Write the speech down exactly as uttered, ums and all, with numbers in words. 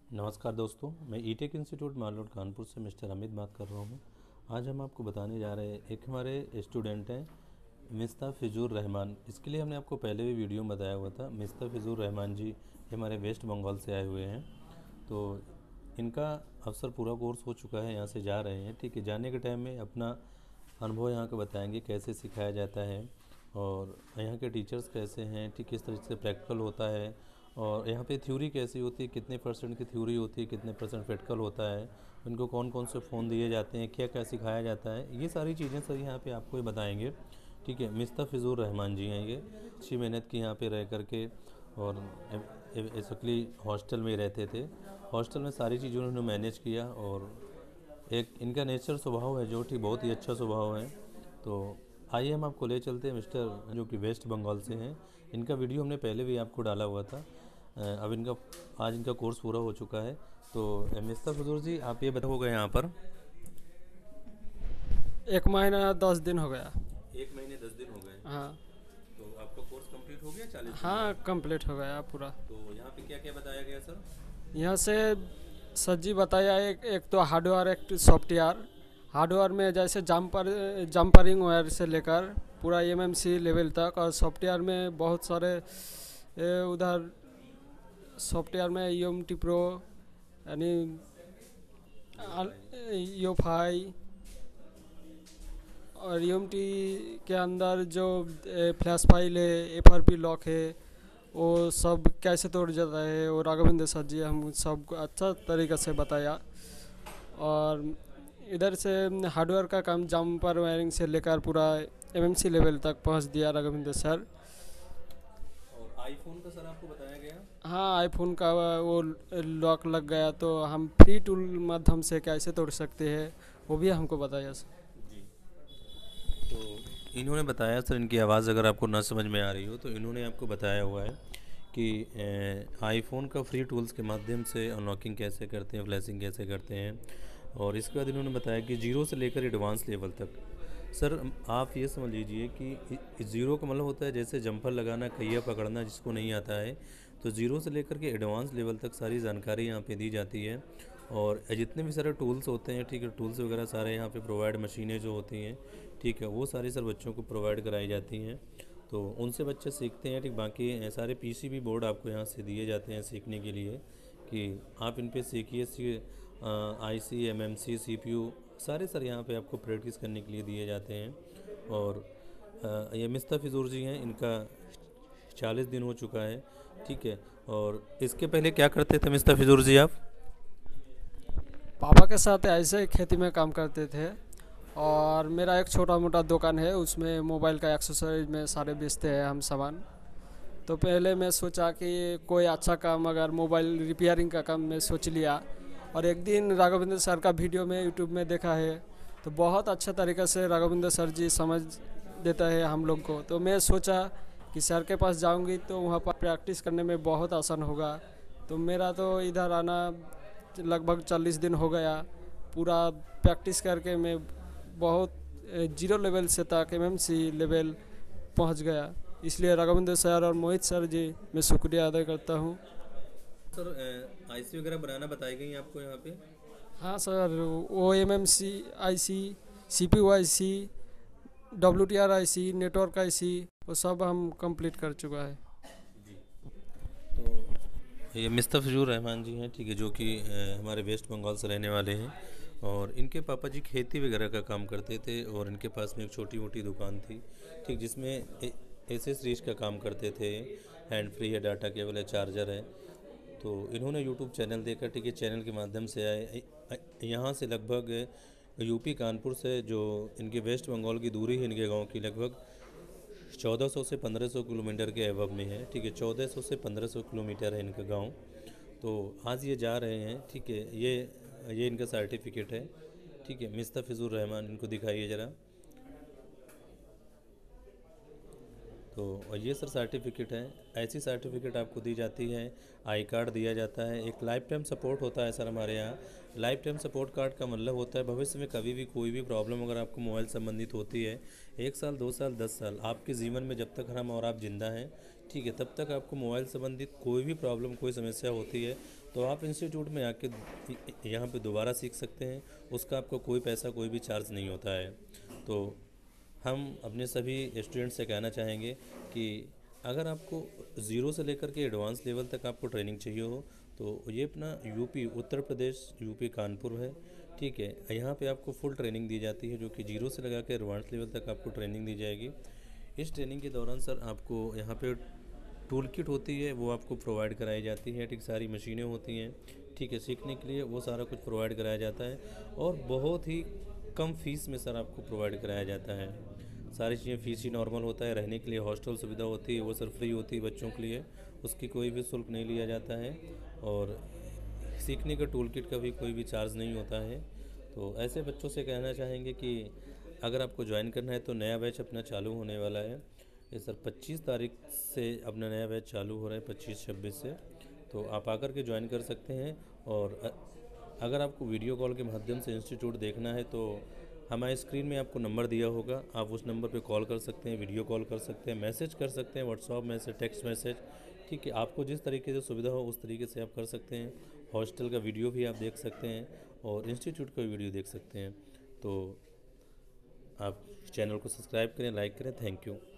नमस्कार दोस्तों, मैं ई-टेक इंस्टीट्यूट मालरोड कानपुर से मिस्टर अमित बात कर रहा हूँ। आज हम आपको बताने जा रहे हैं, एक हमारे स्टूडेंट हैं मिस्ताफिजुर रहमान। इसके लिए हमने आपको पहले भी वीडियो में बताया हुआ था। मिस्ताफिजुर रहमान जी हमारे वेस्ट बंगाल से आए हुए हैं। तो इनका अवसर पूरा कोर्स हो चुका है, यहाँ से जा रहे हैं। ठीक है, जाने के टाइम में अपना अनुभव यहाँ का बताएंगे, कैसे सिखाया जाता है और यहाँ के टीचर्स कैसे हैं, ठीक किस तरीके से प्रैक्टिकल होता है और यहाँ पे थ्योरी कैसी होती है, कितने परसेंट की थ्योरी होती है, कितने परसेंट प्रैक्टिकल होता है, उनको कौन कौन से फ़ोन दिए जाते हैं, क्या क्या सिखाया जाता है, ये सारी चीज़ें सर यहाँ पे आपको ये बताएंगे। ठीक है, मिस्ताफिजुर रहमान जी हैं ये। अच्छी मेहनत की यहाँ पे रह करके और बेसिकली हॉस्टल में ही रहते थे। हॉस्टल में सारी चीज़ें उन्होंने मैनेज किया और एक इनका नेचर स्वभाव है जो कि बहुत ही अच्छा स्वभाव है। तो आइए हम आपको ले चलते हैं मिस्टर जो कि वेस्ट बंगाल से हैं। इनका वीडियो हमने पहले भी आपको डाला हुआ था। अब इनका आज इनका कोर्स पूरा हो चुका है। तो मिस्ताफिजुर जी, आप ये बताओगे यहाँ पर एक महीना दस दिन हो गया। एक महीने दस दिन हो गए। हाँ। तो आपका कोर्स कंप्लीट हो गया चालीस दिन हाँ, में? कंप्लीट हो गया पूरा। तो यहाँ पे क्या क्या बताया गया सर? यहाँ से सर जी बताया, एक एक तो हार्डवेयर एक सॉफ्टवेयर। हार्डवेयर में जैसे जंपर जंपरिंग वायर से लेकर पूरा एमएमसी लेवल तक, और सॉफ्टवेयर में बहुत सारे ए, उधर सॉफ्टवेयर में यूएमटी प्रो यानी यूफाई, और यूएमटी के अंदर जो फ्लैश फाइल है, एफआरपी लॉक है, वो सब कैसे तोड़ जाता है, वो राघवेंद्र सर जी हम सब अच्छा तरीक़े से बताया। और इधर से हार्डवेयर का काम जम्पर वायरिंग से लेकर पूरा एमएमसी लेवल तक पहुंच दिया राघवेंद्र सर। और आईफोन का सर आपको बताया गया? हाँ, आईफोन का वो लॉक लग गया तो हम फ्री टूल माध्यम से कैसे तोड़ सकते हैं, वो भी हमको बताया सर जी। तो इन्होंने बताया सर, इनकी आवाज़ अगर आपको ना समझ में आ रही हो तो इन्होंने आपको बताया हुआ है कि आईफोन का फ्री टूल्स के माध्यम से अनलॉकिंग कैसे करते हैं, फ्लैशिंग कैसे करते हैं। और इसके बाद इन्होंने बताया कि ज़ीरो से लेकर एडवांस लेवल तक। सर आप ये समझ लीजिए कि ज़ीरो का मतलब होता है जैसे जंपर लगाना, कहिया पकड़ना जिसको नहीं आता है, तो ज़ीरो से लेकर के एडवांस लेवल तक सारी जानकारी यहाँ पे दी जाती है। और जितने भी सारे टूल्स होते हैं, ठीक है, टूल्स वगैरह सारे यहाँ पे प्रोवाइड, मशीनें जो होती हैं, ठीक है, वो सारी सर बच्चों को प्रोवाइड कराई जाती हैं। तो उनसे बच्चे सीखते हैं। ठीक, बाकी सारे पीसीबी बोर्ड आपको यहाँ से दिए जाते हैं सीखने के लिए कि आप इन पे सीखिए। सी आईसी, एमएमसी, सीपीयू सारे सर यहाँ पे आपको प्रैक्टिस करने के लिए दिए जाते हैं। और आ, ये मिस्ताफिजुर जी हैं, इनका चालीस दिन हो चुका है। ठीक है, और इसके पहले क्या करते थे मिस्ताफिजुर जी आप? पापा के साथ ऐसे ही खेती में काम करते थे, और मेरा एक छोटा मोटा दुकान है, उसमें मोबाइल का एक्सेसरीज में सारे बेचते हैं हम सामान। तो पहले मैं सोचा कि कोई अच्छा काम, अगर मोबाइल रिपेयरिंग का काम मैं सोच लिया। और एक दिन राघवेंद्र सर का वीडियो में यूट्यूब में देखा है, तो बहुत अच्छा तरीक़े से राघवेंद्र सर जी समझ देता है हम लोग को। तो मैं सोचा कि सर के पास जाऊंगी तो वहाँ पर प्रैक्टिस करने में बहुत आसान होगा। तो मेरा तो इधर आना लगभग चालीस दिन हो गया। पूरा प्रैक्टिस करके मैं बहुत जीरो लेवल से तक एमएमसी लेवल पहुंच गया। इसलिए राघवेंद्र सर और मोहित सर जी मैं शुक्रिया अदा करता हूं। सर आईसी वगैरह बनाना बताई गई आपको यहाँ पे? हाँ sir, O M M C I C, C P U I C, W T R I C, network I C, वो सब हम कंप्लीट कर चुका है। जी। तो ये मिस्ताफिजुर रहमान जी हैं, ठीक है, जो कि हमारे वेस्ट बंगाल से रहने वाले हैं। और इनके पापा जी खेती वगैरह का काम करते थे और इनके पास में एक छोटी मोटी दुकान थी, ठीक, जिसमें एसेसरीज का काम करते थे। हैंड फ्री है, डाटा केबल है, चार्जर है। तो इन्होंने यूट्यूब चैनल देखकर, ठीक है, चैनल के माध्यम से आए यहाँ से लगभग यूपी कानपुर से जो इनके वेस्ट बंगाल की दूरी है इनके गांव की, लगभग चौदह सौ से पंद्रह सौ किलोमीटर के अबव में है। ठीक है, चौदह सौ से पंद्रह सौ किलोमीटर है इनका गांव। तो आज ये जा रहे हैं। ठीक है, ये ये इनका सर्टिफिकेट है। ठीक है, मिस्ताफिजुर रहमान, इनको दिखाइए ज़रा। तो और ये सर सर्टिफिकेट है। ऐसी सर्टिफिकेट आपको दी जाती है, आई कार्ड दिया जाता है, एक लाइफ टाइम सपोर्ट होता है सर हमारे यहाँ। लाइफ टाइम सपोर्ट कार्ड का मतलब होता है भविष्य में कभी भी कोई भी प्रॉब्लम अगर आपको मोबाइल संबंधित होती है, एक साल, दो साल, दस साल, आपके जीवन में जब तक हम और आप जिंदा हैं, ठीक है, तब तक आपको मोबाइल संबंधित कोई भी प्रॉब्लम, कोई समस्या होती है तो आप इंस्टीट्यूट में आके यहाँ पे दोबारा सीख सकते हैं। उसका आपको कोई पैसा कोई भी चार्ज नहीं होता है। तो हम अपने सभी स्टूडेंट्स से कहना चाहेंगे कि अगर आपको ज़ीरो से लेकर के एडवांस लेवल तक आपको ट्रेनिंग चाहिए हो तो ये अपना यूपी उत्तर प्रदेश यूपी कानपुर है, ठीक है। यहाँ पे आपको फुल ट्रेनिंग दी जाती है, जो कि जीरो से लगा के एडवांस लेवल तक आपको ट्रेनिंग दी जाएगी। इस ट्रेनिंग के दौरान सर आपको यहाँ पे टूल किट होती है वो आपको प्रोवाइड कराई जाती है, ठीक। सारी मशीनें होती हैं, ठीक है। सीखने के लिए वो सारा कुछ प्रोवाइड कराया जाता है और बहुत ही कम फीस में सर आपको प्रोवाइड कराया जाता है। सारी चीज़ें फ़ीस ही नॉर्मल होता है। रहने के लिए हॉस्टल सुविधा होती है, वो सर फ्री होती है बच्चों के लिए, उसकी कोई भी शुल्क नहीं लिया जाता है। और सीखने का टूल किट का भी कोई भी चार्ज नहीं होता है। तो ऐसे बच्चों से कहना चाहेंगे कि अगर आपको ज्वाइन करना है तो नया बैच अपना चालू होने वाला है। ये सर पच्चीस तारीख से अपना नया बैच चालू हो रहा है, पच्चीस छब्बीस से। तो आप आकर के ज्वाइन कर सकते हैं। और अगर आपको वीडियो कॉल के माध्यम से इंस्टीट्यूट देखना है तो हमारे स्क्रीन में आपको नंबर दिया होगा, आप उस नंबर पे कॉल कर सकते हैं, वीडियो कॉल कर सकते हैं, मैसेज कर सकते हैं, व्हाट्सएप मैसेज, टेक्स्ट मैसेज, ठीक है। आपको जिस तरीके से सुविधा हो उस तरीके से आप कर सकते हैं। हॉस्टल का वीडियो भी आप देख सकते हैं और इंस्टीट्यूट का वीडियो देख सकते हैं। तो आप चैनल को सब्सक्राइब करें, लाइक करें। Thank you.